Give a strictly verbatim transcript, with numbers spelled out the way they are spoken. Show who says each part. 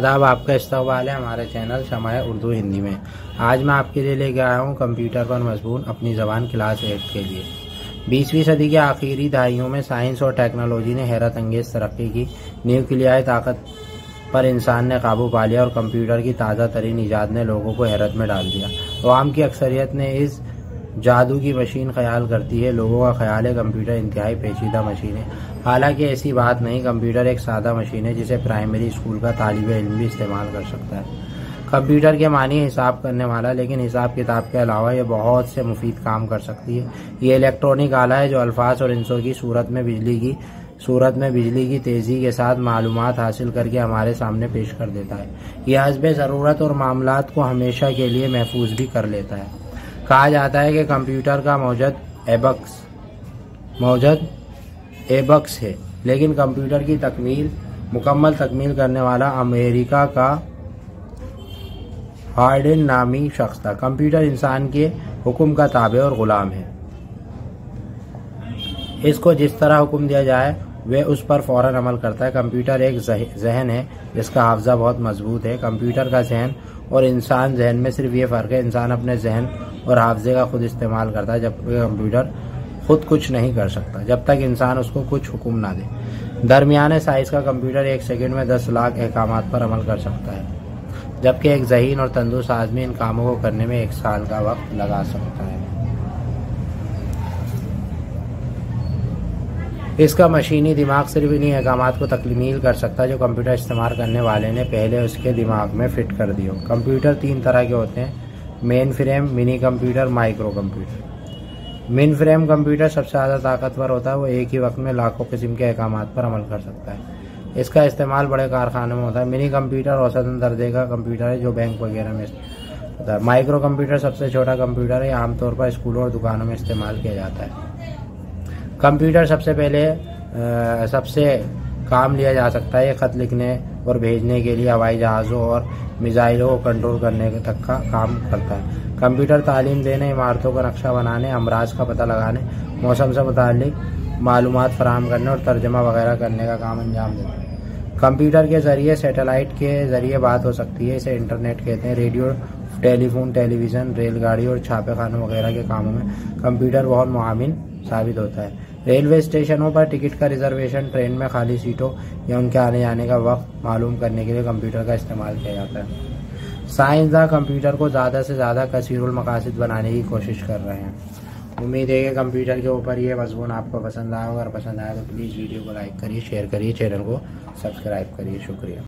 Speaker 1: आदाब, आपका इस्तकबाल है हमारे चैनल शमाए उर्दू हिंदी में। आज मैं आपके लिए लेकर आया हूँ कंप्यूटर पर मजबून अपनी ज़बान क्लास एट के लिए। बीसवीं सदी के आखिरी दहाइयों में साइंस और टेक्नोलॉजी ने हैरत अंगेज तरक्की की। न्यूक्लियाई ताकत पर इंसान ने काबू पा लिया और कंप्यूटर की ताज़ा तरीन ईजाद ने लोगों को हैरत में डाल दिया। अवाम की अक्सरियत ने इस जादू की मशीन ख्याल करती है। लोगों का ख्याल है कंप्यूटर इंतहाई पेचीदा मशीन है। हालांकि ऐसी बात नहीं। कंप्यूटर एक सादा मशीन है जिसे प्राइमरी स्कूल का तालिब इल्म भी इस्तेमाल कर सकता है। कंप्यूटर के मानी हिसाब करने वाला, लेकिन हिसाब किताब के अलावा ये बहुत से मुफीद काम कर सकती है। ये इलेक्ट्रॉनिक आला है जो अल्फाज और इंसों की सूरत में बिजली की सूरत में बिजली की तेज़ी के साथ मालूमात हासिल करके हमारे सामने पेश कर देता है। यह हस्बे ज़रूरत और मामलात को हमेशा के लिए महफूज भी कर लेता है। कहा जाता है कि कंप्यूटर का मौजद एबक्स मौजद एबक्स है, लेकिन कंप्यूटर की तकमील मुकम्मल तकमील करने वाला अमेरिका का हार्डिन नामी शख्स था। कंप्यूटर इंसान के हुक्म का ताबे और गुलाम है। इसको जिस तरह हुक्म दिया जाए वह उस पर फौरन अमल करता है। कंप्यूटर एक जहन है जिसका हाफजा बहुत मजबूत है। कंप्यूटर का जहन और इंसान जहन में सिर्फ ये फ़र्क है, इंसान अपने जहन और हाफजे का खुद इस्तेमाल करता है, जबकि कंप्यूटर खुद कुछ नहीं कर सकता जब तक इंसान उसको कुछ हुक्म ना दे। दरमियाने साइज़ का कंप्यूटर एक सेकंड में दस लाख अहकामात पर अमल कर सकता है, जबकि एक ज़हीन और तंदुरुस्त आदमी इन कामों को करने में एक साल का वक्त लगा सकता है। इसका मशीनी दिमाग सिर्फ इन्हीं अहकामात को तकमील कर सकता है जो कंप्यूटर इस्तेमाल करने वाले ने पहले उसके दिमाग में फिट कर दिया। कंप्यूटर तीन तरह के होते हैं: mainframe, mini computer, micro computer. Mainframe computer सबसे ज़्यादा ताकतवर होता है। वो एक ही वक्त में लाखों किस्म के अहकामात पर अमल कर सकता है। इसका इस्तेमाल बड़े कारखानों में होता है। मिनी कंप्यूटर औसतन दर्जे का कंप्यूटर है जो बैंक वगैरह में होता है। माइक्रो कंप्यूटर सबसे छोटा कंप्यूटर है, आमतौर पर स्कूलों और दुकानों में इस्तेमाल किया जाता है। कंप्यूटर सबसे पहले आ, सबसे काम लिया जा सकता है। ये खत लिखने और भेजने के लिए हवाई जहाज़ों और मिसाइलों को कंट्रोल करने तक का काम करता है। कंप्यूटर तालीम देने, इमारतों का नक्शा बनाने, अमराज का पता लगाने, मौसम से मुताल्लिक मालूमात फराहम करने और तर्जमा वगैरह करने का काम अंजाम देता है। कंप्यूटर के ज़रिए सैटेलाइट के ज़रिए बात हो सकती है। इसे इंटरनेट कहते हैं। रेडियो, टेलीफोन, टेलीविज़न, रेलगाड़ी और छापे खानों वगैरह के कामों में कंप्यूटर बहुत मुआविन साबित होता है। रेलवे स्टेशनों पर टिकट का रिजर्वेशन, ट्रेन में खाली सीटों या उनके आने जाने का वक्त मालूम करने के लिए कंप्यूटर का इस्तेमाल किया जाता है। साइंसदान कंप्यूटर को ज़्यादा से ज़्यादा कसीरुल मकासिद बनाने की कोशिश कर रहे हैं। उम्मीद है कि कंप्यूटर के ऊपर ये मजमून आपको पसंद आया। अगर पसंद आया तो प्लीज़ वीडियो को लाइक करिए, शेयर करिए, चैनल को सब्सक्राइब करिए। शुक्रिया।